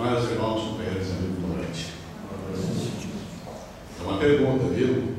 Irmãs, irmãos, companheiros, amigos, boa noite. É uma pergunta, viu?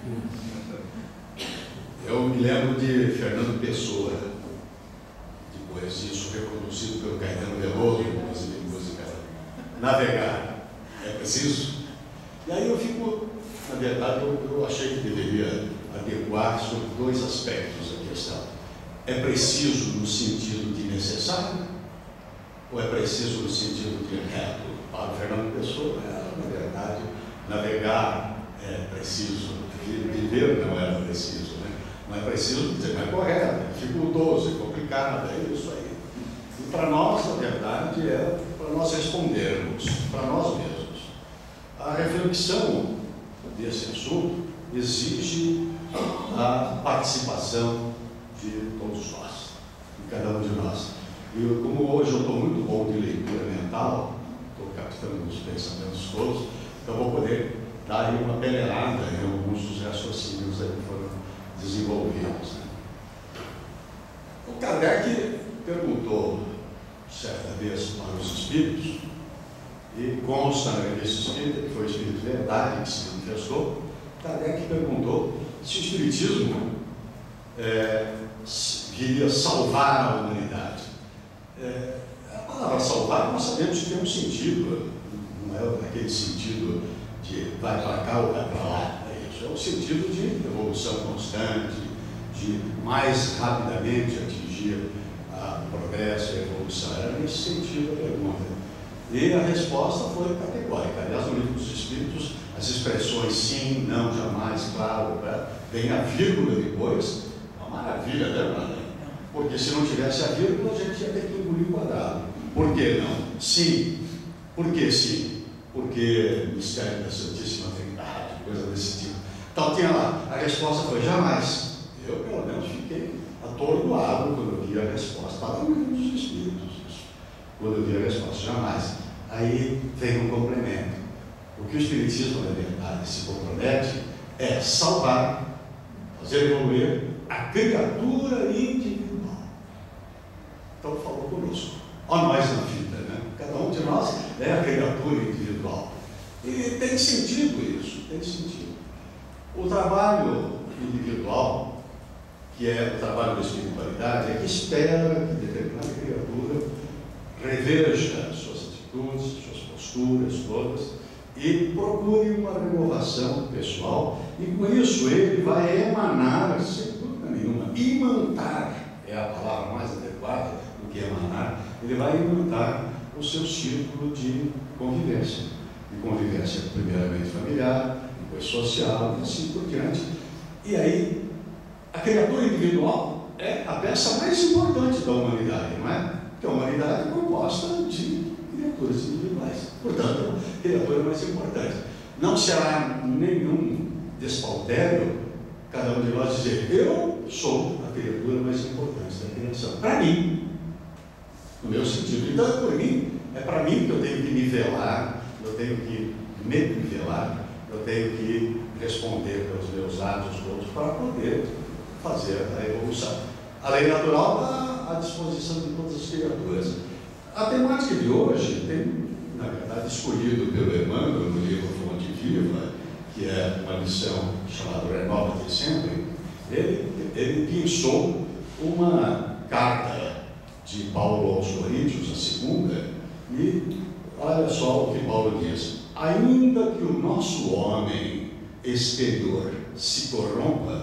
Eu me lembro de Fernando Pessoa, de poesia, isso reproduzido pelo Caetano Veloso, inclusive música Navegar. É preciso? E aí eu fico, na verdade, eu achei que deveria adequar sobre dois aspectos a questão. É preciso no sentido de necessário? Ou é preciso no sentido de reto? Para o Fernando Pessoa, na verdade, navegar é preciso, viver não era preciso, né? Não é preciso dizer, não é correto, é dificultoso, é complicado, é isso aí. E para nós, na verdade, é para nós respondermos, para nós mesmos. A reflexão desse assunto exige a participação de todos nós, de cada um de nós. E como hoje eu estou muito bom de leitura mental, estou captando os pensamentos todos, então vou poder dar aí uma peneirada em alguns dos raciocínios aí que foram desenvolvidos. Né? O Kardec perguntou certa vez para os espíritos, e consta na revista espírita, que foi o Espírito Verdade que se manifestou, Kardec perguntou se o Espiritismo viria salvar a humanidade. A palavra salvar, nós sabemos que tem um sentido, não é aquele sentido de vai para cá ou vai para lá, é o sentido de evolução constante, de mais rapidamente atingir o progresso e a evolução. Era nesse sentido a pergunta. E a resposta foi categórica. Aliás, no Livro dos Espíritos, as expressões sim, não, jamais, claro, vem a vírgula depois, uma maravilha, né? Porque se não tivesse a vírgula, a gente ia ter que engolir o quadrado. Por que não? Sim. Por que sim? Porque o mistério da Santíssima Trindade, coisa desse tipo. Então tinha lá, a resposta foi jamais. Eu, pelo menos, fiquei atordoado quando eu vi a resposta. Estava no Livro dos Espíritos, isso. Quando eu vi a resposta, jamais. Aí vem um complemento. O que o Espiritismo, na verdade, se compromete é salvar, fazer evoluir a criatura individual. Então falou conosco. Ó nós na vida, né? Cada um de nós é a criatura individual. E tem sentido isso, tem sentido. O trabalho individual, que é o trabalho da espiritualidade, é que espera que determinada criatura reveja suas atitudes, suas posturas todas e procure uma renovação pessoal, e com isso ele vai emanar, sem dúvida nenhuma, imantar é a palavra mais adequada do que emanar, ele vai imantar o seu círculo de convivência primeiramente familiar, depois social e assim por diante. E aí a criatura individual é a peça mais importante da humanidade, não é? Porque a humanidade é composta de criaturas individuais, portanto, a criatura mais importante. Não será nenhum despautério cada um de nós dizer, eu sou a criatura mais importante da criação, para mim, no meu sentido. Então é por mim, é para mim que eu tenho que nivelar, eu tenho que me nivelar, eu tenho que responder pelos meus atos todos para poder fazer a evolução. A lei natural está à disposição de todas as criaturas. A temática de hoje tem, na verdade, escolhido pelo Emmanuel no livro Fonte Viva, que é uma lição chamada Renova-te Sempre. Ele pensou uma carta de Paulo aos Coríntios, a segunda, e olha só o que Paulo diz: ainda que o nosso homem exterior se corrompa,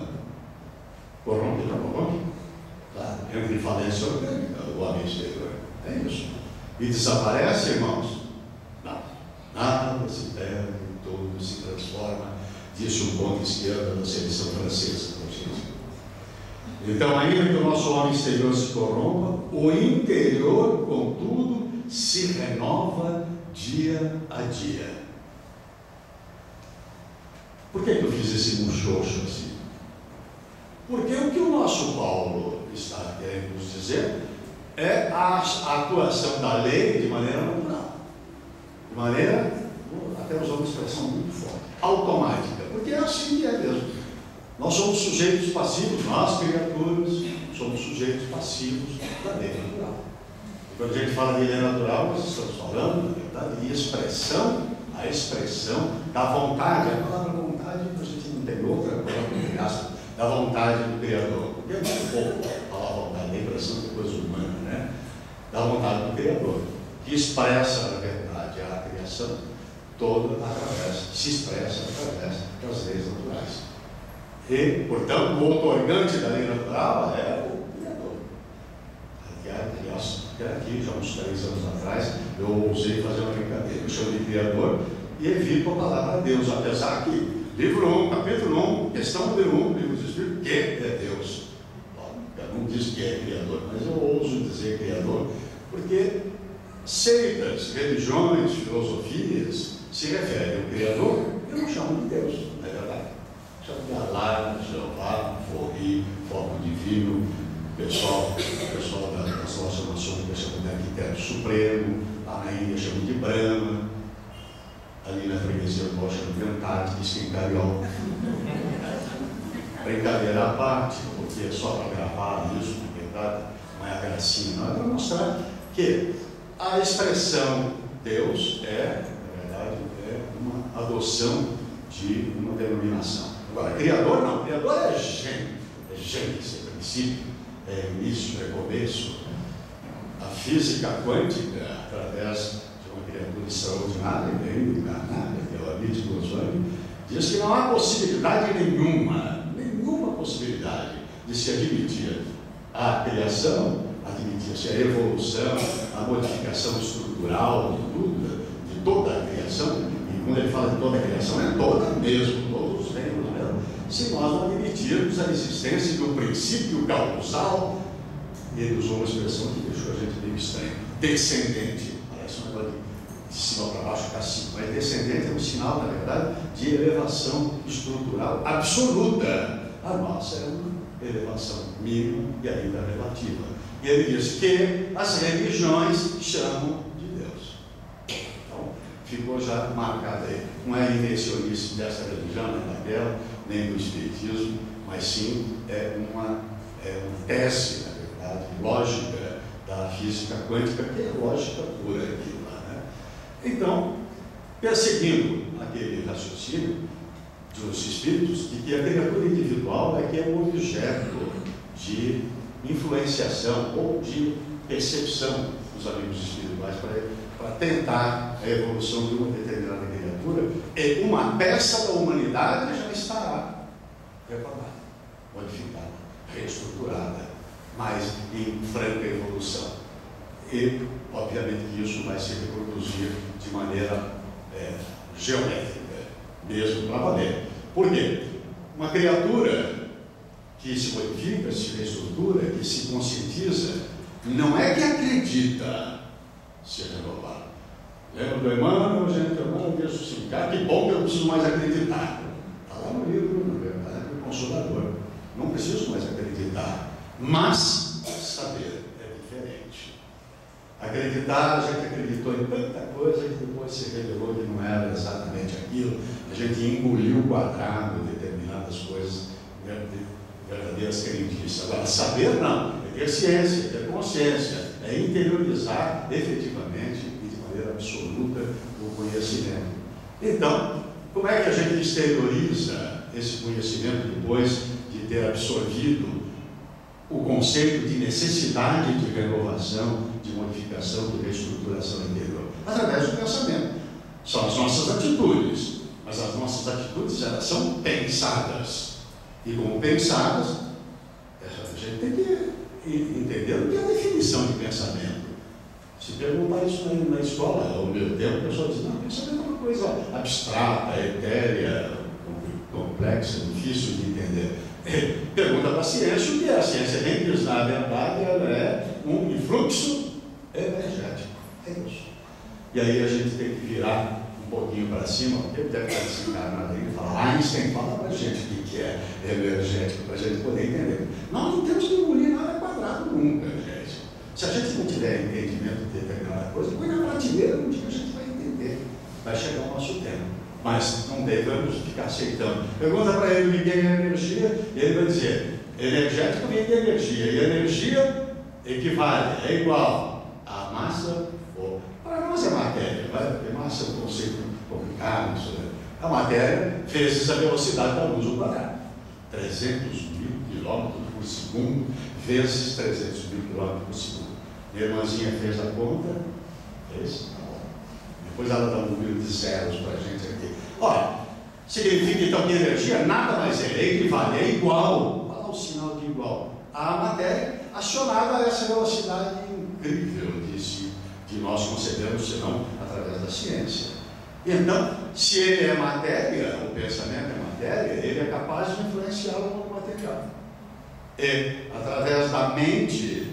claro, entra em falência orgânica o homem exterior, é isso, e desaparece, irmãos? Não, nada se perde, tudo se transforma, disse o ponto esquerdo da seleção francesa. Então, ainda que o nosso homem exterior se corrompa, o interior, contudo, se renova dia a dia. Por que eu fiz esse muxoxo assim? Porque o que o nosso Paulo está querendo nos dizer é a atuação da lei de maneira natural, de maneira, até usando uma expressão muito forte, automática, porque é assim que é mesmo. Nós somos sujeitos passivos, nós criaturas somos sujeitos passivos da lei natural. Quando a gente fala de lei natural, nós estamos falando, na verdade, de expressão, a expressão da vontade. A palavra vontade, a gente não tem outra palavra que gasta, da vontade do Criador. Porque é muito pouco falar vontade, a impressão de coisa humana, né? Da vontade do Criador, que expressa, na verdade, a criação toda se expressa através das leis naturais. E, portanto, o otorgante da lei natural é o Criador. Aliás, aqui, já uns 3 anos atrás, eu ousei fazer uma brincadeira. Eu chamo de Criador e evito a palavra Deus, apesar que, livro 1, capítulo 1, questão número 1, livro dos Espíritos, que é Deus. Eu não diz que é Criador, mas eu ouso dizer Criador, porque seitas, religiões, filosofias se referem ao Criador, eu não chamo de Deus, não é verdade? Chamo de Allah, Jeová, Forri, Foco Divino, o pessoal da nossa maçônica chama de Arquiteto Supremo, lá na Índia chama de Brahma, ali na freguesia do Bosch chama de Antártida, diz que em Carioca. Brincadeira à parte, porque é só para gravar isso, na verdade, não é a gracinha, não é para mostrar que a expressão Deus é, na verdade, é uma adoção de uma denominação. Agora, Criador não, Criador é gênese, é princípio, é início, é começo. A física quântica, através de uma criatura extraordinária, bem encarnada, que é o Amit Goswami, diz que não há possibilidade nenhuma possibilidade de se admitir a criação, admitir-se a evolução, a modificação estrutural de tudo, de toda a criação, e quando ele fala de toda a criação, é toda mesmo, todos os reinos mesmo, se nós não admitirmos a existência de um princípio causal. Ele usou uma expressão que deixou a gente meio estranho, descendente, parece um negócio de cima para baixo, cacique, mas descendente é um sinal, na verdade, de elevação estrutural absoluta. A nossa é uma elevação mínima e ainda relativa. E ele diz que as religiões chamam de Deus. Então, ficou já marcado aí. Não é invencionice dessa religião, nem daquela, nem do espiritismo, mas sim é uma tese, na verdade, lógica da física quântica, que é lógica pura aquilo lá, né? Então, perseguindo aquele raciocínio dos espíritos, de que a criatura individual é que é um objeto de influenciação ou de percepção dos amigos espirituais para tentar a evolução de uma determinada criatura, e uma peça da humanidade já estará preparada, modificada, reestruturada, mas em franca evolução. E, obviamente, que isso vai se reproduzir de maneira geométrica, mesmo para valer. Por quê? Uma criatura que se modifica, se reestrutura, que se conscientiza, não é que acredita se renovar. Lembra do Emmanuel, gente? Emmanuel diz assim, cara, que bom que eu não preciso mais acreditar. Está lá no livro, na verdade, do Consolador. Não preciso mais acreditar, mas saber é diferente. Acreditar, a gente acreditou em tanta coisa que depois se revelou que não era exatamente aquilo. A gente engoliu quadrado determinadas coisas, verdadeiras crendices. Agora, saber não, é ter ciência, é ter consciência, é interiorizar efetivamente e de maneira absoluta o conhecimento. Então, como é que a gente exterioriza esse conhecimento depois de ter absorvido o conceito de necessidade de renovação, de modificação, de reestruturação interior? Através do pensamento. São as nossas atitudes, mas as nossas atitudes, elas são pensadas. E como pensadas, a gente tem que entender o que é a definição de pensamento. Se perguntar isso na escola, ao meu tempo, a pessoa diz, não, pensamento é uma coisa abstrata, etérea, complexa, difícil de entender. Pergunta para a ciência o que é. A ciência nem diz, na verdade, ela é um influxo energético. É isso. E aí a gente tem que virar um pouquinho para cima, porque ele deve estar desencarnado aí e falar, Einstein, fala para a gente o que é energético, para a gente poder entender. Nós não temos que engolir nada quadrado nunca, gente. Se a gente não tiver entendimento de determinada coisa, põe na prateleira, um dia a gente vai entender. Vai chegar o nosso tempo. Mas não devemos ficar aceitando. Pergunta para ele o que é energia, e ele vai dizer, energético vem de energia, e energia equivale, é igual a massa, para nós é matéria, porque massa é um conceito complicado. A matéria vezes a velocidade da luz ao quadrado. 300 mil quilômetros por segundo vezes 300 mil quilômetros por segundo. Minha irmãzinha fez a conta, fez? Depois ela dá um número de zeros para a gente aqui. Olha, significa então que a energia nada mais é equivalente, é igual, olha lá o sinal de igual, à matéria acionada a essa velocidade incrível de nós concebemos, senão através da ciência. Então, se ele é matéria, o pensamento é matéria, ele é capaz de influenciar o mundo material. E através da mente,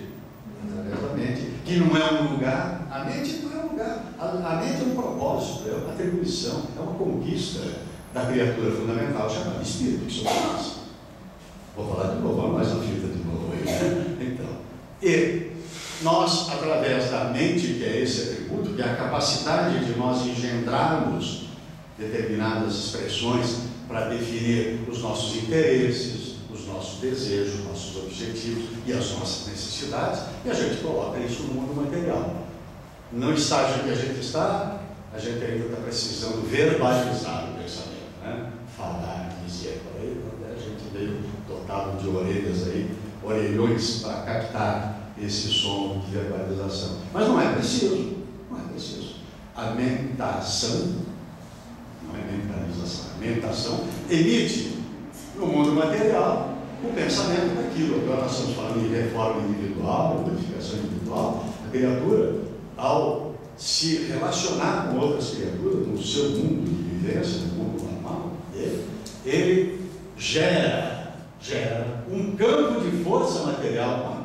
que não é um lugar, a mente não é um lugar, a mente é um propósito, é uma atribuição, é uma conquista da criatura fundamental chamada espírito, que somos nós. Vou falar de novo, vamos mais uma fita de novo aí, né? Então, e nós, através da mente, que é esse atributo, que é a capacidade de nós engendrarmos determinadas expressões para definir os nossos interesses, os nossos desejos, nossos objetivos e as nossas necessidades, e a gente coloca isso no mundo material. No estágio que a gente está, a gente ainda está precisando verbalizar o pensamento, né? Falar, dizer, por aí, a gente veio dotado de orelhas aí, orelhões para captar esse som de verbalização. Mas não é preciso, não é preciso. A mentação, não é mentalização, a mentação emite no mundo material o pensamento daquilo. Agora nós estamos falando de reforma individual, modificação individual. A criatura, ao se relacionar com outras criaturas, no seu mundo de vivência, no mundo normal, ele gera um campo de força material.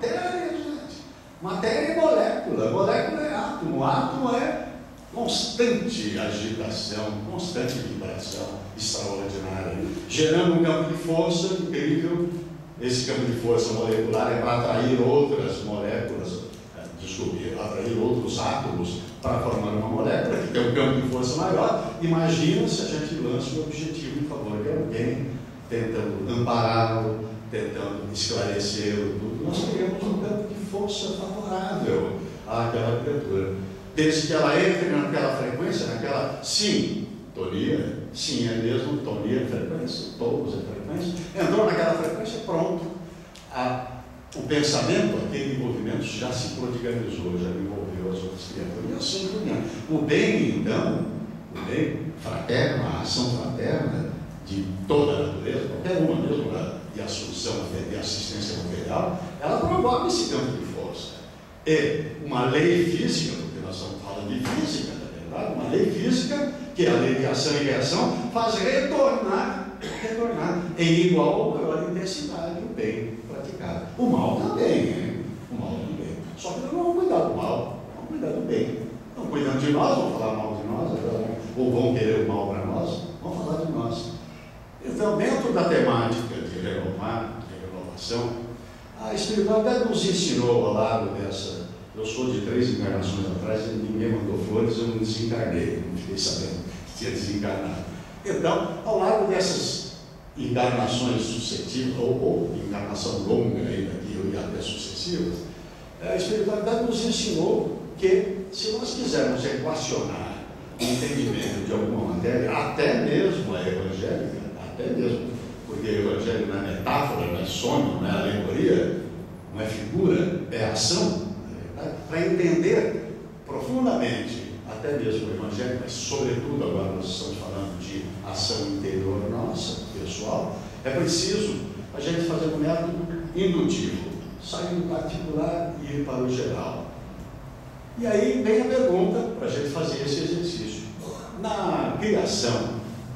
Matéria é molécula, molécula é átomo, átomo é constante agitação, constante vibração extraordinária, gerando um campo de força incrível. Esse campo de força molecular é para atrair outras moléculas, atrair outros átomos para formar uma molécula que tem um campo de força maior. Imagina se a gente lança um objetivo em favor de alguém, tentando ampará-lo, tentando esclarecê-lo. Nós criamos um campo de força favorável àquela criatura, desde que ela entre naquela frequência, naquela sintonia, sim, é mesmo, tonia, frequência, todos é frequência, entrou naquela frequência, pronto, o pensamento, aquele envolvimento já se prodigalizou, já envolveu as outras criaturas, e assim por diante. O bem, então, o bem fraterno, a ação fraterna de toda a natureza, qualquer uma mesmo, de assunção, de assistência material, ela provoca esse campo de força. E uma lei física, porque nós estamos falando de física, na verdade, uma lei física, que é a lei de ação e reação, faz retornar em igual ou maior intensidade o bem praticado. O mal também, hein? O mal também. Só que nós não vamos cuidar do mal, vamos cuidar do bem. Estão cuidando de nós, vão falar mal de nós, ou vão querer o mal para nós, vão falar de nós. Então, dentro da temática de renovação, a espiritualidade nos ensinou ao largo dessa. Eu sou de 3 encarnações atrás e ninguém mandou flores, eu não desencarnei, não fiquei sabendo que tinha desencarnado. Então, ao largo dessas encarnações sucessivas, ou encarnação longa ainda aqui, e até sucessivas, a espiritualidade nos ensinou que, se nós quisermos equacionar o entendimento de alguma matéria, até mesmo a evangélica, até mesmo, porque o evangelho não é metáfora, não é sonho, não é alegoria, não é figura, é ação, para entender profundamente, até mesmo o evangelho, mas sobretudo agora nós estamos falando de ação interior nossa, pessoal, é preciso a gente fazer um método indutivo, sair do particular e ir para o geral. E aí vem a pergunta para a gente fazer esse exercício. Na criação,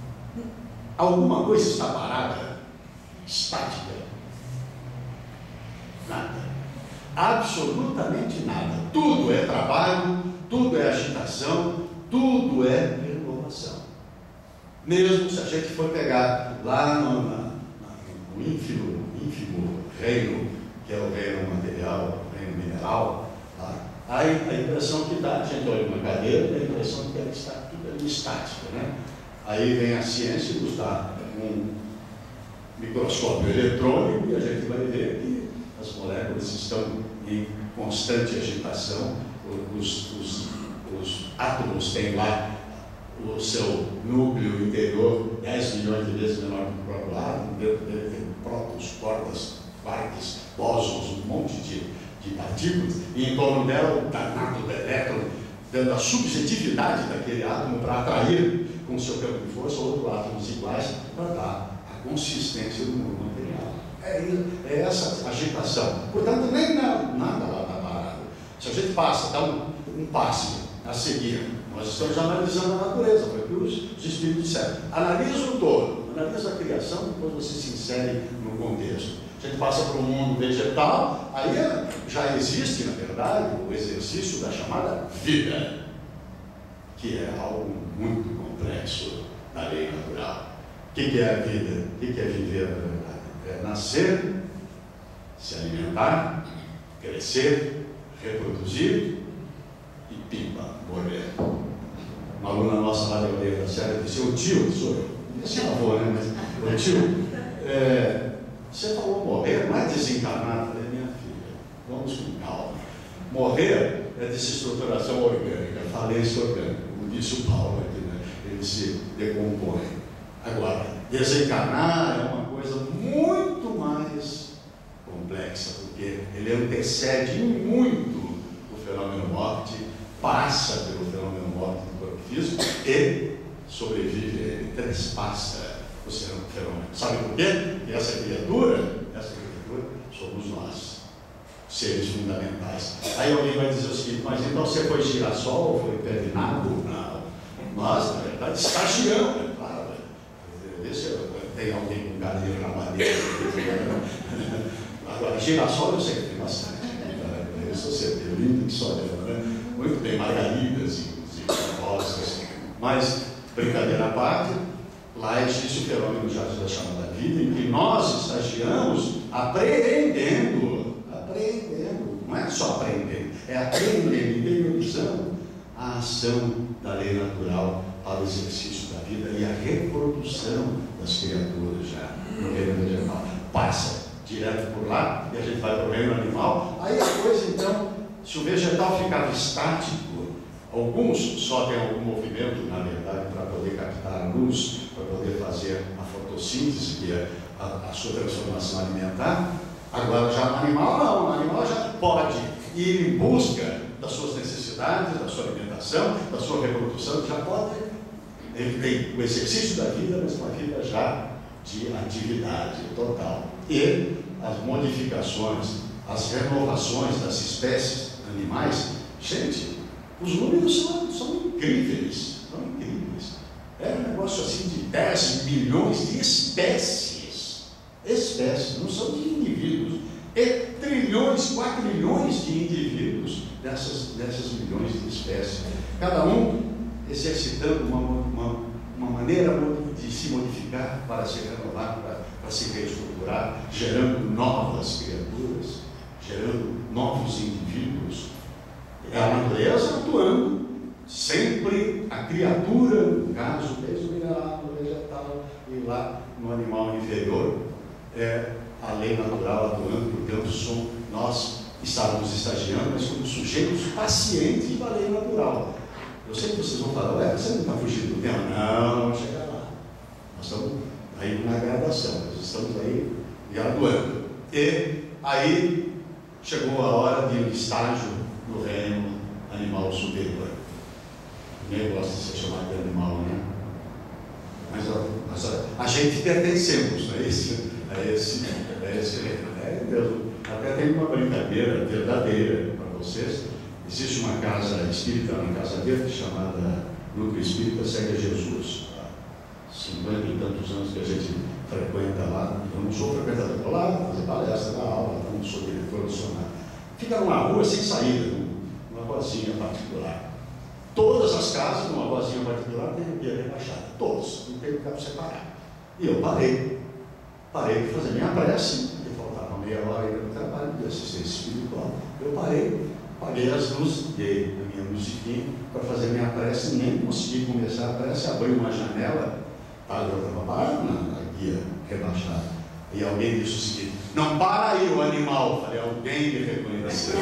alguma coisa está parada? Estática? Nada. Absolutamente nada. Tudo é trabalho, tudo é agitação, tudo é renovação. Mesmo se a gente for pegar lá no ínfimo reino, que é o reino material, o reino mineral, tá? A impressão que dá, a gente olha uma cadeira, a impressão que ela está tudo ali estática, né? Aí vem a ciência e nos dá um microscópio eletrônico e a gente vai ver que as moléculas estão em constante agitação. Os átomos têm lá o seu núcleo interior 10 milhões de vezes menor que o próprio átomo, dentro dele tem prótons, quartas, quarks, bósons, um monte de partículas, e em torno dela o danado do elétron, dando a subjetividade daquele átomo para atrair com o seu campo de força outros átomos iguais para dar a consistência do mundo material. É essa agitação. Portanto, nem nada lá está parado. Se a gente passa, dá um passe a seguir, nós estamos analisando a natureza, foi o que os espíritos disseram. Analisa o todo, analisa a criação, depois você se insere no contexto. A gente passa para o mundo vegetal, aí já existe, na verdade, o exercício da chamada vida, que é algo muito complexo da lei natural. O que é a vida? O que é viver, na verdade? É nascer, se alimentar, crescer, reproduzir e pimba, morrer. Uma aluna nossa lá da aldeia da Serra disse: o tio, sou eu. Esse é avô, né? Mas o tio, você falou morrer, não é desencarnar. Eu falei: minha filha, vamos com calma. Morrer é desestruturação orgânica, falência orgânica, como disse o Paulo aqui, né? Ele se decompõe. Agora, desencarnar é uma coisa muito mais complexa, porque ele antecede muito o fenômeno morte, passa pelo fenômeno morte do corpo físico e sobrevive, ele trespassa o fenômeno. Sabe por quê? Porque essa criatura somos nós, seres fundamentais. Aí alguém vai dizer o seguinte: mas então você foi girassol ou foi pé de nabo? Não. Nós, na verdade, estagiamos, é claro. Tem alguém com galinha na madeira. Agora, girassol eu sei que tem bastante. Isso eu sei, é lindo que só ela, né? Muito bem, margaridas e rosas. Mas, brincadeira à parte, lá existe o fenômeno já da chamada vida, em que nós estagiamos apreendendo, não é só aprendendo, é apreendendo, interiorizando a ação da lei natural para o exercício da vida e a reprodução das criaturas já no reino vegetal. Passa direto por lá e a gente vai para o reino animal. Aí a coisa, então, se o vegetal ficava estático, alguns só têm algum movimento, na verdade, para poder captar a luz, para poder fazer a fotossíntese, que é a sua transformação alimentar. Agora, já no animal, não. O animal já pode ir em busca das suas necessidades, da sua alimentação, da sua reprodução, já pode. Ele tem o exercício da vida, mas uma vida já de atividade total. E as modificações, as renovações das espécies animais, gente, os números são incríveis, É um negócio assim de 10 milhões de espécies, não são de indivíduos, e trilhões, 4 trilhões de indivíduos dessas milhões de espécies, cada um exercitando uma maneira de se modificar para se renovar, para se reestruturar, gerando novas criaturas, gerando novos indivíduos. É a natureza atuando, sempre a criatura, no caso, desde o mineral, no vegetal e lá no animal inferior, é a lei natural atuando, portanto, nós estávamos estagiando, mas como sujeitos pacientes da lei natural. Eu sei que vocês vão falar: você não está fugindo do tema? Não, chega lá. Nós estamos aí na gradação, nós estamos aí graduando. E aí chegou a hora de um estágio do reino animal superior. Ninguém gosta de ser chamado de animal, né? Mas a gente pertencemos a esse reino. Até tem uma brincadeira verdadeira para vocês. Existe uma casa espírita na Casa Verde chamada Núcleo Espírita Segue Jesus. Há 50 e tantos anos que a gente frequenta lá. Eu não sou frequentador, estou lá fazer palestra, dar aula, não sou diretor do Sonar. Fica numa rua sem saída, numa ruazinha particular. Todas as casas numa ruazinha particular têm pia rebaixada, todos, não tem lugar para separar. E eu parei para fazer minha prece, porque faltava meia hora ainda no trabalho de assistência espiritual. Eu parei. Apaguei as luzes, dei a minha musiquinha para fazer minha prece, nem consegui começar a prece, abri uma janela, eu estava parado na guia rebaixada. E alguém disse o seguinte: não para aí o animal. Eu falei: alguém me reconheceu.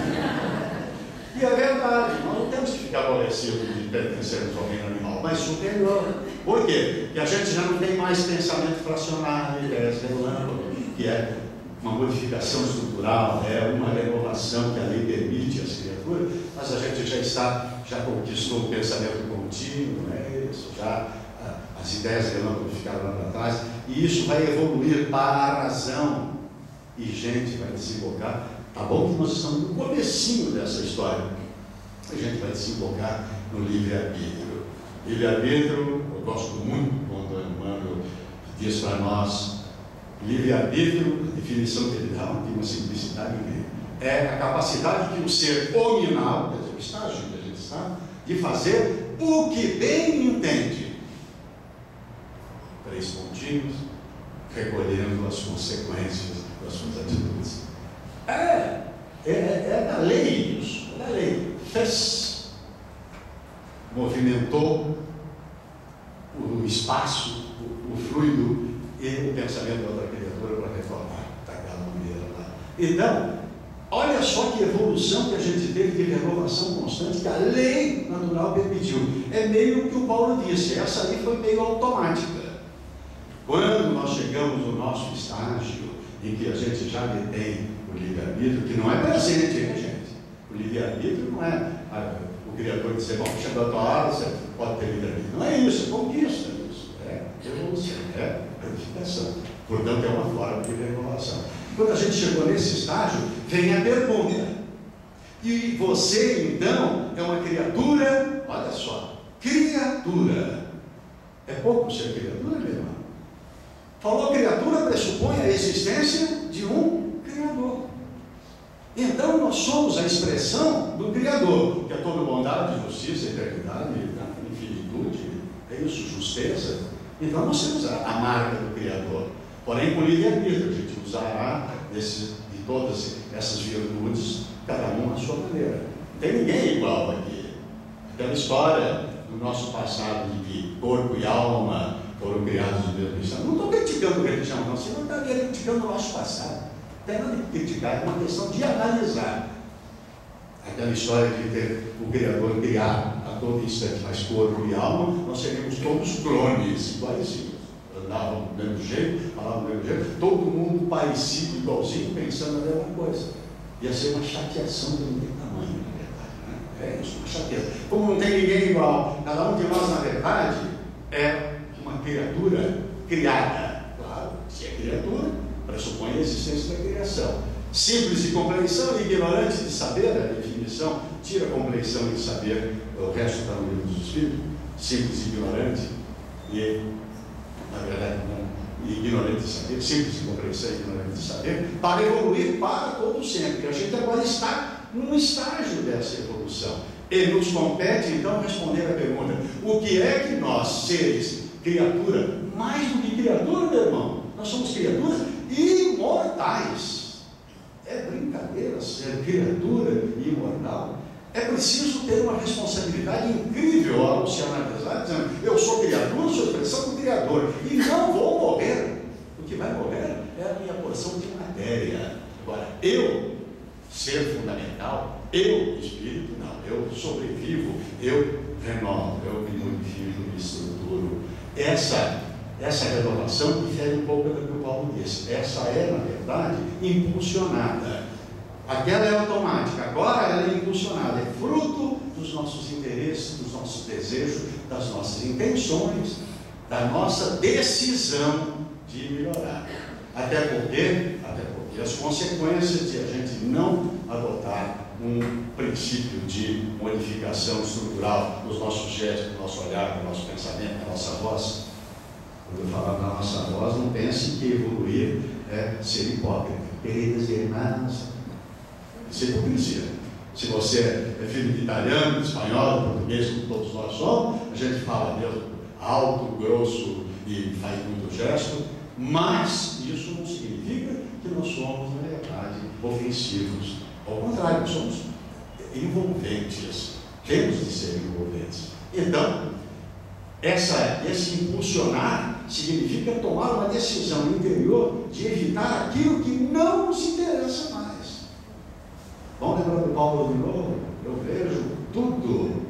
E é verdade, nós não temos que ficar aborrecidos de pertencermos ao reino animal, mas superior. Por quê? Porque a gente já não tem mais pensamento fracionário, ideias relâmpago, que é uma modificação estrutural, é uma renovação que a lei permite às criaturas, mas a gente já conquistou o pensamento contínuo, né? Isso, as ideias relâmpago ficaram lá para trás, e isso vai evoluir para a razão, e gente vai desembocar. Tá bom que nós estamos no comecinho dessa história. A gente vai desembocar no livre-arbítrio. Livre-arbítrio, eu gosto muito quando o Emmanuel diz para nós, livre-arbítrio, a definição que ele dá, tem uma simplicidade incrível. É a capacidade que o ser hominal, quer dizer, o estágio que a gente está, de fazer o que bem entende. 3 pontinhos, recolhendo as consequências das suas atitudes. É da lei isso, é da lei. Fez, movimentou o espaço, o fluido e o pensamento da outra criatura para reformar daquela maneira lá. Então, olha só que evolução que a gente teve de renovação constante que a lei natural permitiu. É meio que o Paulo disse, essa aí foi meio automática. Quando nós chegamos no nosso estágio em que a gente já detém o livre-arbítrio, que não é presente, hein, gente? O livre-arbítrio não é o Criador dizer, bom, chegou a tua hora, você pode ter livre-arbítrio. Não é isso, é conquista isso. É evolução, é purificação. Portanto, é uma forma de renovação. Quando a gente chegou nesse estágio, vem a pergunta. E você, então, é uma criatura, olha só, criatura. É pouco ser criatura, meu irmão? Falou criatura, pressupõe a existência de um Criador. Então nós somos a expressão do Criador, que é toda bondade, justiça, eternidade, infinitude, é isso, justeza. Então nós temos a marca do Criador. Porém, com livre-arbítrio, a gente usará de todas essas virtudes, cada um à sua maneira. Não tem ninguém igual aqui. Aquela história do nosso passado de que corpo e alma foram criados no mesmo instante. Não estou criticando religião, não. Você não está criticando o nosso passado. Não tem nada de criticar, é uma questão de analisar. Aquela história de ter o Criador criar a todo instante, mas corpo e alma, nós seríamos todos clones, iguaizinhos. Andavam do mesmo jeito, falavam do mesmo jeito, todo mundo parecido, igualzinho, pensando a mesma coisa. Ia ser uma chateação que não tem tamanho, na verdade. Né? É isso, uma chateação. Como não tem ninguém igual, cada um de nós, na verdade, é uma criatura criada. Claro, se é criatura, pressupõe a existência da criação. Simples de compreensão e ignorante de saber, a definição tira a compreensão e saber, o resto está no livro dos Espíritos. Simples e ignorante, e na verdade não, ignorante de saber, simples de compreensão e ignorante de saber, para evoluir para todo sempre. A gente agora está num estágio dessa evolução. E nos compete então responder a pergunta: o que é que nós, seres, criatura, mais do que criatura, meu irmão, nós somos criaturas imortais. É brincadeira ser criatura imortal. É preciso ter uma responsabilidade incrível ao se analisar, dizendo: eu sou criatura, sou expressão do Criador e não vou morrer. O que vai morrer é a minha porção de matéria. Agora, eu, ser fundamental, eu, espírito, não, eu sobrevivo, eu renovo, eu me modifico, me estruturo. Essa renovação difere um pouco do que o Paulo disse. Essa é, na verdade, impulsionada. Aquela é automática, agora ela é impulsionada, é fruto dos nossos interesses, dos nossos desejos, das nossas intenções, da nossa decisão de melhorar. Até porque as consequências de a gente não adotar um princípio de modificação estrutural dos nossos gestos, do nosso olhar, do nosso pensamento, da nossa voz. Quando eu falar da nossa voz, não pense que evoluir é ser hipócrita. Queridas irmãs, isso é hipocrisia. Se você é filho de italiano, de espanhol, de português, como todos nós somos, a gente fala mesmo alto, grosso e faz muito gesto, mas isso não significa que nós somos, na verdade, ofensivos. Ao contrário, somos envolventes. Temos de ser envolventes. Então, esse impulsionar significa tomar uma decisão interior de evitar aquilo que não nos interessa mais. Vamos lembrar do Paulo de novo? Eu vejo tudo,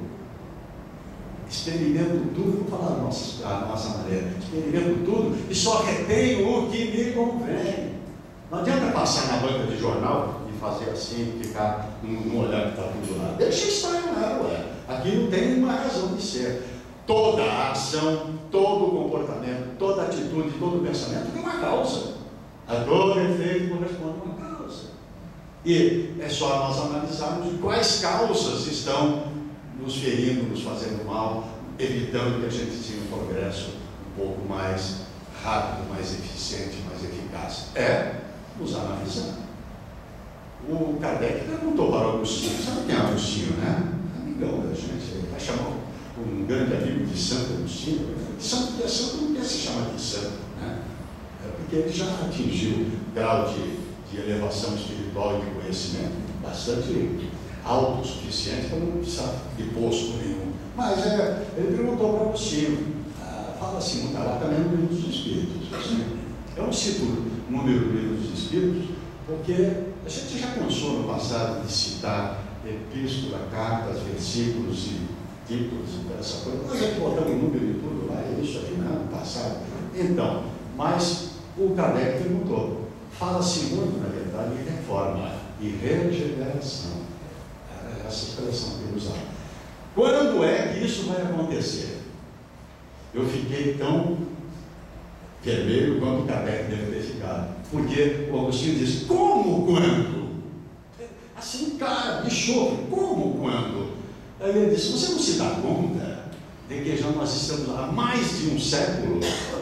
experimento tudo, vou falar a nossa maneira, experimento tudo e só retenho o que me convém. Não adianta passar na banca de jornal e fazer assim, ficar no olhar que está tudo lá. Deixa estar lá, ué. Aqui não tem uma razão de ser. Toda ação, todo comportamento, toda atitude, todo pensamento tem uma causa. A todo efeito corresponde a uma causa. E é só nós analisarmos quais causas estão nos ferindo, nos fazendo mal, evitando que a gente tenha um progresso um pouco mais rápido, mais eficiente, mais eficaz. É nos analisar. O Kardec perguntou para Agostinho, sabe quem é Agostinho, né? Amigão da gente, ele vai chamar um grande amigo de Santo Agostinho. Santo que é santo não quer se chamar de santo, né? É porque ele já atingiu grau de elevação espiritual e de conhecimento bastante alto o suficiente para não precisar de posto nenhum. Mas ele perguntou para Agostinho, fala assim, está lá também no Livro dos Espíritos. Assim, eu não cito o número do Livro dos Espíritos, porque a gente já cansou no passado de citar epístola, cartas, versículos e títulos e essa coisa. Nós aqui botamos número e tudo lá, isso aqui não, no passado. Então, mas o Kardec perguntou, fala-se muito, na verdade, em reforma e regeneração. Era essa expressão que ele usava. Quando é que isso vai acontecer? Eu fiquei tão vermelho quanto o Kardec deve ter ficado. Porque o Agostinho disse, como quando? Assim, cara, de chofre, como quando? Aí ele disse, você não se dá conta de que já nós estamos há mais de um século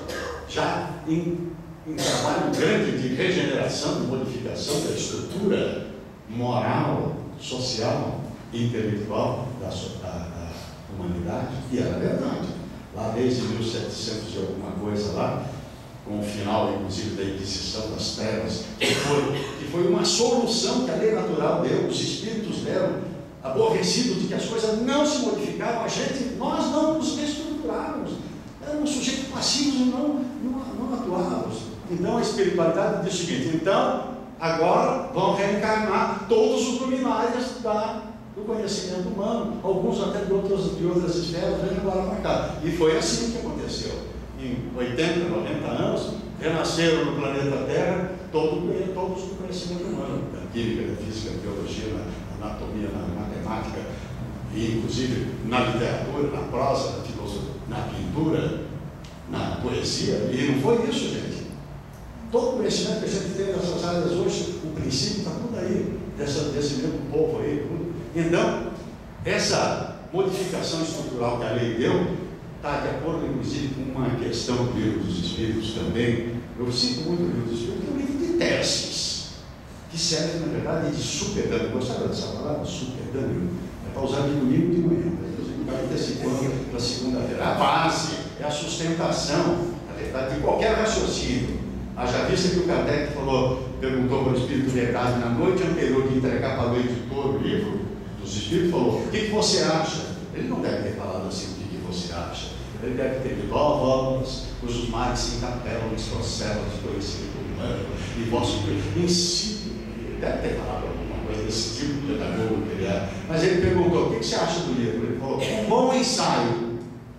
já em trabalho grande de regeneração, de modificação da estrutura moral, social e intelectual da humanidade? E era verdade. Lá desde 1700 e alguma coisa lá, com o final, inclusive, da Inquisição das Trevas, que foi uma solução que a lei natural deu, os espíritos deram, aborrecidos de que as coisas não se modificavam, nós não nos reestruturávamos, éramos sujeitos passivos e não atuávamos. Então a espiritualidade diz o seguinte, então, agora vão reencarnar todos os luminares do conhecimento humano, alguns até de outras esferas, vêm agora para cá. E foi assim que aconteceu. Em 80, 90 anos, renasceram no planeta Terra todos do conhecimento humano, da química, da física, da biologia, na anatomia, na matemática, e inclusive na literatura, na prosa, na filosofia, na pintura, na poesia. E não foi isso, gente. Todo o conhecimento que a gente tem nessas áreas hoje, o princípio está tudo aí, desse mesmo povo aí. Tudo. Então, essa modificação estrutural que a lei deu, está de acordo, inclusive, com uma questão do Livro dos Espíritos também. Eu cito muito o Livro dos Espíritos, que é um livro de teses, que serve, na verdade, de superdânio. Gostava dessa palavra? Superdânio. É para usar de domingo de manhã, para antecipando para segunda-feira. A base é a sustentação, na verdade, de qualquer raciocínio. Haja vista que o Kardec perguntou para o Espírito Verdade na noite anterior de entregar para o editor o livro dos Espíritos, falou, o que você acha? Ele não deve ter falado assim, o que você acha? Ele deve ter dito, vós, cujos mares se encapelam nos processos de conhecimento humano, e vosso princípio. Ele deve ter falado alguma coisa desse tipo de pedagogo que ele é. Mas ele perguntou, o que você acha do livro? Ele falou, bom ensaio.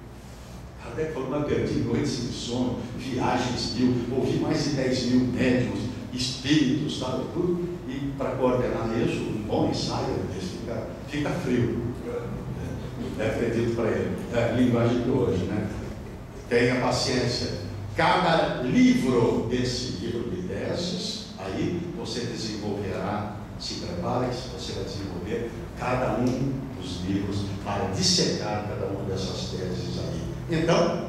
Kardec falou, mas perdi noites de sono, viagens mil, ouvi mais de 10 mil médiuns, espíritos, sabe, tudo. E para coordenar isso, um bom ensaio desse fica frio. Acredito para ele. É a linguagem de hoje, né? Tenha paciência. Cada livro desse livro de teses, aí você desenvolverá, se prepare, você vai desenvolver cada um dos livros para dissecar cada uma dessas teses aí. Então,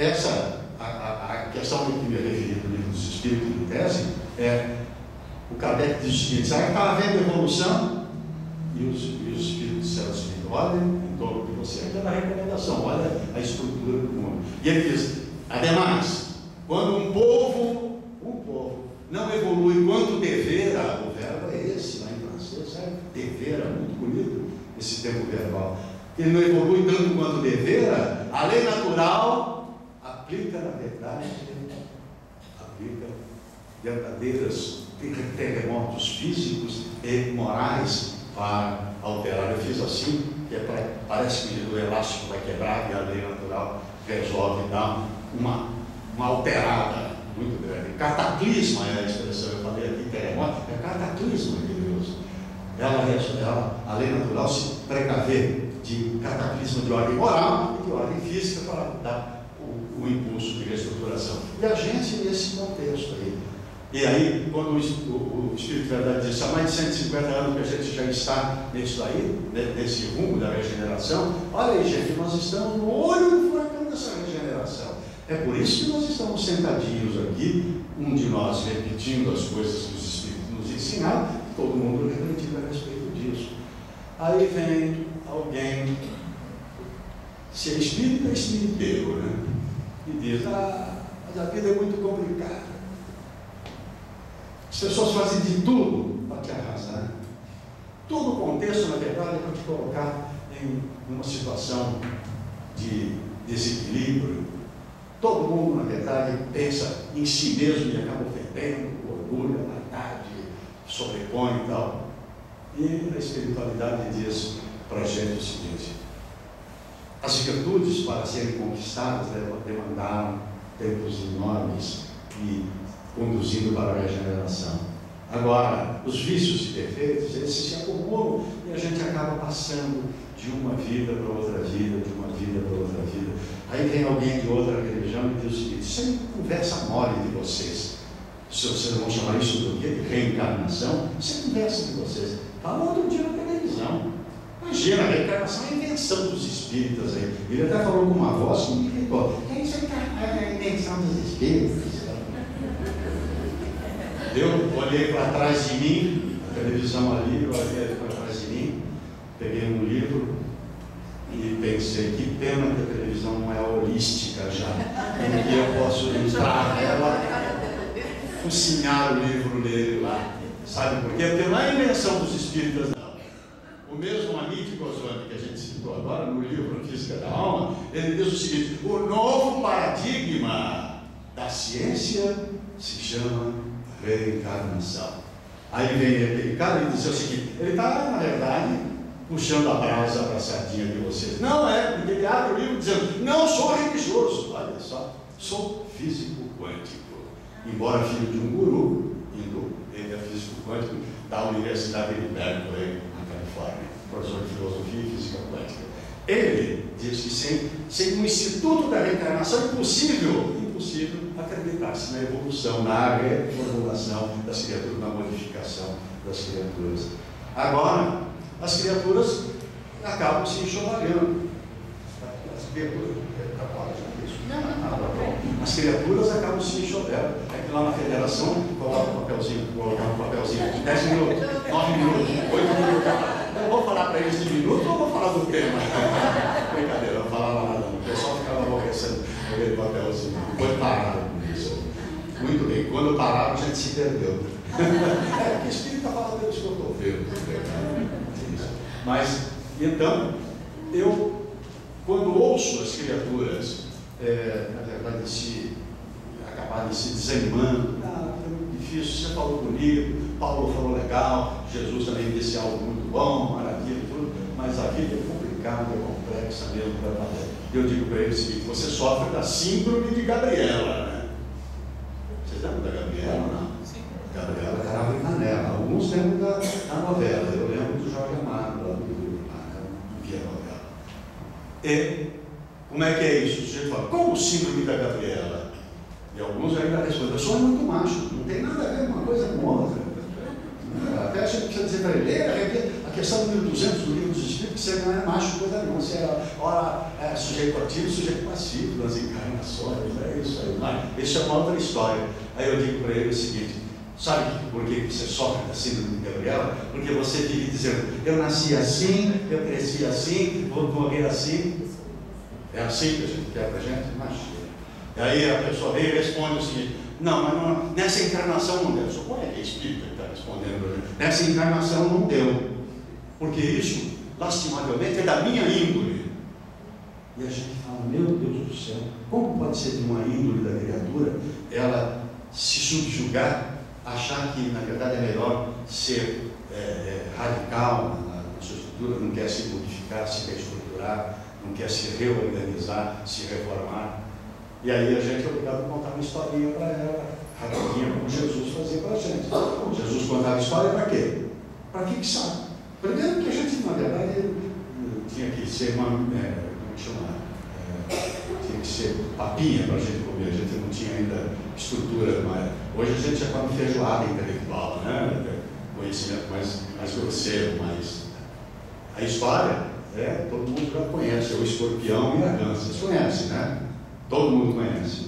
a questão que me referi do Livro dos Espíritos de tese é, o Kardec diz o seguinte, está havendo evolução e os espíritos disseram o seguinte, olha em torno de você, ainda na recomendação, olha a estrutura do mundo. E ele diz, ademais, quando um povo não evolui quanto devera, o verbo é esse, lá em francês, devera, muito bonito esse tempo verbal. Ele não evolui tanto quanto devera, a lei natural aplica, na verdade, verdadeiros terremotos físicos e morais para alterar. Eu fiz assim, que parece que o elástico vai quebrar e a lei natural resolve dar uma alterada muito grande. Cataclisma é a expressão, eu falei aqui, terremoto, é cataclisma de Deus. A lei natural se precaver de cataclisma de ordem moral e de ordem física para dar o impulso de reestruturação. E a gente nesse contexto aí. E aí, quando o Espírito de Verdade diz, há mais de 150 anos que a gente já está nisso aí, nesse rumo da regeneração, olha aí, gente, nós estamos no olho do furacão dessa regeneração. É por isso que nós estamos sentadinhos aqui, um de nós repetindo as coisas que os Espíritos nos ensinaram, todo mundo refletindo a respeito disso. Aí vem alguém, se é espírita, é espiriteiro, né? E diz, mas a vida é muito complicada. As pessoas fazem de tudo para te arrasar. Todo o contexto, na verdade, é para te colocar em uma situação de desequilíbrio. Todo mundo, na verdade, pensa em si mesmo e acaba ofendendo, o orgulho, a vaidade, sobrepõe e tal. E a espiritualidade diz para a gente o seguinte: as virtudes, para serem conquistadas, demandaram tempos enormes e conduzindo para a regeneração. Agora, os vícios e defeitos, eles se acumulam e a gente acaba passando de uma vida para outra vida, de uma vida para outra vida. Aí vem alguém de outra religião e diz o seguinte: isso é conversa mole de vocês. Se vocês vão chamar isso do quê? De reencarnação? Isso é conversa de vocês. Fala outro dia na televisão. Imagina, a reencarnação é a invenção dos espíritas aí. Ele até falou com uma voz que me irritou. Isso é a invenção dos espíritas. Eu olhei para trás de mim, a televisão ali, eu olhei para trás de mim, peguei um livro e pensei, que pena que a televisão não é holística já, em que eu posso entrar nela, focinhar o livro nele lá. Sabe por quê? Porque não é a invenção dos espíritas, não. O mesmo Amit Goswami que a gente citou agora no livro Física da Alma, ele diz o seguinte: o novo paradigma da ciência se chama reencarnação. Aí vem aquele cara e diz o seguinte: ele está, na verdade, puxando a brasa para a sardinha de vocês. Não é, porque ele abre o livro dizendo: não sou religioso, olha só, sou físico quântico. Embora filho de um guru, ele é físico quântico da Universidade de Berkeley, na Califórnia, professor de filosofia e física quântica. Ele diz que sem o Instituto da Reencarnação é impossível acreditar-se na evolução, na reformulação das criaturas, na modificação das criaturas. Agora, as criaturas acabam se enxovalhando. As criaturas acabam se enxovalhando. É que lá na federação coloca um papelzinho, 10 minutos, 9 minutos, 8 minutos. Eu vou falar para eles de minutos ou vou falar do tema? Brincadeira, eu não falava nada, o pessoal ficava aborrecendo aquele papelzinho. Depois pararam com isso. Muito bem, quando pararam a gente se perdeu. Porque o Espírito está falando disso que eu estou vendo. Mas, então, eu, quando ouço as criaturas, na verdade, acabarem se desanimando, é muito difícil, você falou bonito, Paulo falou legal, Jesus também disse algo muito bom, maravilha e tudo, mas a vida é complicada, é complexa mesmo para fazer. Eu digo para ele o seguinte: você sofre da síndrome de Gabriela, né? Vocês lembram da Gabriela, não? Sim. Gabriela Carava e Canela. Alguns lembram da novela, eu lembro do Jorge Amado, lá do livro, não via novela. E como é que é isso? O sujeito fala: como síndrome da Gabriela? E alguns ainda respondem: eu sou muito macho, não tem nada a ver uma coisa com outra. Até a gente precisa dizer para ele, a questão do 1200 do livro dos Espíritos, que você não é macho coisa nenhuma, você é sujeito ativo, sujeito passivo das encarnações, é isso aí. Mas isso é uma outra história. Aí eu digo para ele o seguinte: sabe por que você sofre da síndrome de Gabriela? Porque você vive dizendo: eu nasci assim, eu cresci assim, vou morrer assim. É assim que a gente quer para a gente? Imagina. E aí a pessoa vem e responde o seguinte: não, mas não, nessa encarnação não deu. Suponha que é espírita que está respondendo para a gente. Nessa encarnação não deu. Porque isso, lastimavelmente, é da minha índole. E a gente fala: meu Deus do céu, como pode ser de uma índole da criatura ela se subjugar achar que, na verdade, é melhor ser radical na sua estrutura, não quer se modificar, se reestruturar, não quer se reorganizar, se reformar. E aí a gente é obrigado a contar uma historinha para ela, rapidinha, como Jesus fazia para a gente. Jesus contava história para quê? Para fixar. Primeiro que a gente, na verdade, tinha que ser uma, como chama? Tinha que ser papinha para a gente comer, a gente não tinha ainda estrutura, mas hoje a gente já come feijoada intelectual, né? Conhecimento mais grosseiro, mais... A história, todo mundo já conhece, o escorpião e a gansa, vocês conhecem, né? Todo mundo conhece.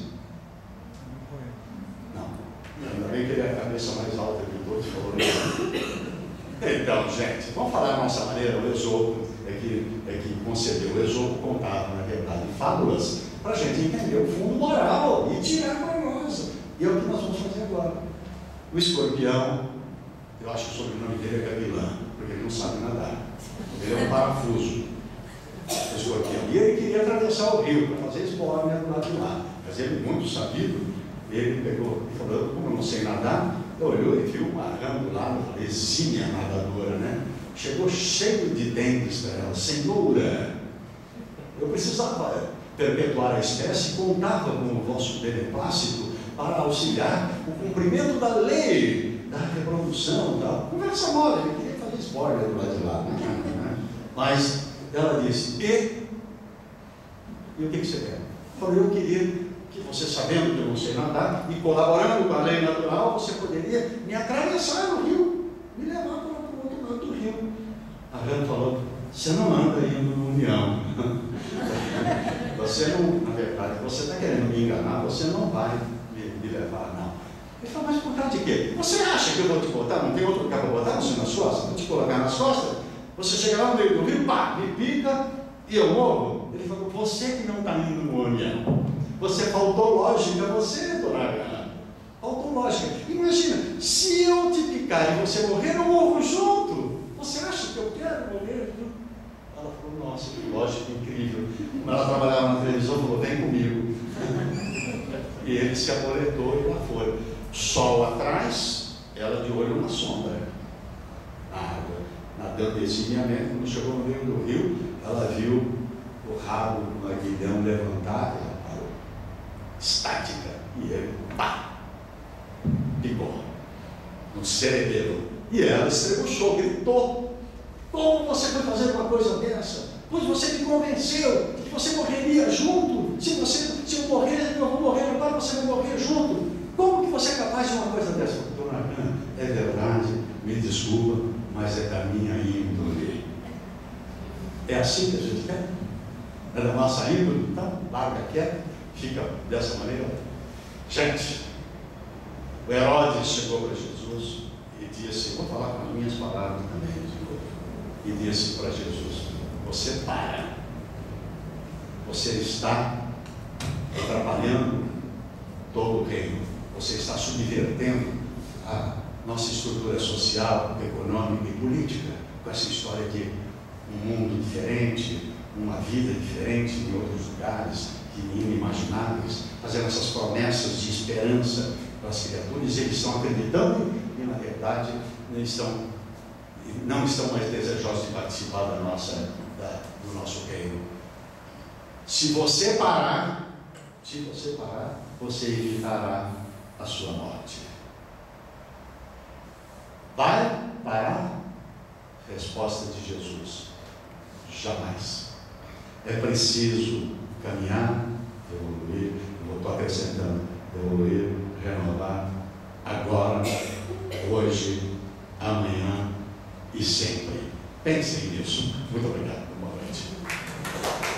Não, ainda bem que ele é a cabeça mais alta de todos, falou isso. Então, gente, vamos falar da nossa maneira. O Esopo é que concebeu. O Esopo contava, na verdade, fábulas para a gente entender o fundo moral e tirar para nós. E é o que nós vamos fazer agora. O escorpião, eu acho que o sobrenome dele é Gavilã, porque ele não sabe nadar. Ele é um parafuso, o escorpião. E ele queria atravessar o rio para fazer esbórnia do lado de lá. Mas ele, muito sabido, ele pegou e falou: como eu não sei nadar, olhou e viu uma rã lá, uma exímia nadadora, né? Chegou cheio de dentes para ela: senhora, eu precisava perpetuar a espécie, contava com o vosso beneplácito para auxiliar o cumprimento da lei, da reprodução, da conversa mole. Ele queria fazer spoiler do lado de lá, né? Mas ela disse: e o que você quer? Falou: eu queria que você, sabendo que eu não sei nadar e colaborando com a lei natural, você poderia me atravessar no rio, me levar para o outro lado do rio. A rã falou: você não anda indo no União. Você não, na verdade, você está querendo me enganar, você não vai me levar, não. Ele falou: mas por causa de quê? Você acha que eu vou te botar? Não tem outro lugar para botar você nas costas? Vou te colocar nas costas? Você chega lá no meio do rio, pá, me pica e eu morro? Ele falou: você que não está indo no União. Você faltou lógica, você, dona Ana. Faltou lógica. Imagina, se eu te picar e você morrer, eu morro junto. Você acha que eu quero morrer? Ela falou: nossa, que lógica incrível. Quando ela trabalhava na televisão, falou: vem comigo. E ele se apoletou e lá foi. Sol atrás, ela de olho na sombra. Na água, nadando eximiamente. Quando chegou no meio do rio, ela viu o rabo do aguilhão levantado, ela parou, estática, e ele, pá, picou no cerebelo. E ela estrebuchou, gritou: como você foi fazer uma coisa dessa? Pois você me convenceu que você morreria junto. Se eu morrer, eu vou morrer agora, você vai morrer junto. Como que você é capaz de uma coisa dessa? Dona Ana, é verdade, me desculpa, mas é da minha índole. É assim que a gente quer? É da nossa índole? Então, larga quieto, fica dessa maneira. Gente, o Herodes chegou para Jesus e disse, vou falar com as minhas palavras também, e disse para Jesus: você para, você está atrapalhando todo o reino, você está subvertendo a nossa estrutura social, econômica e política, com essa história de um mundo diferente, uma vida diferente em outros lugares, inimagináveis, fazendo essas promessas de esperança para as criaturas. Eles estão acreditando e, na verdade, não estão mais desejosos de participar do nosso reino. Se você parar, você evitará a sua morte. Vai parar? Resposta de Jesus: jamais. É preciso caminhar, evoluir, eu estou acrescentando, evoluir, renovar, agora, hoje, amanhã e sempre. Pensem nisso. Muito obrigado. Boa noite.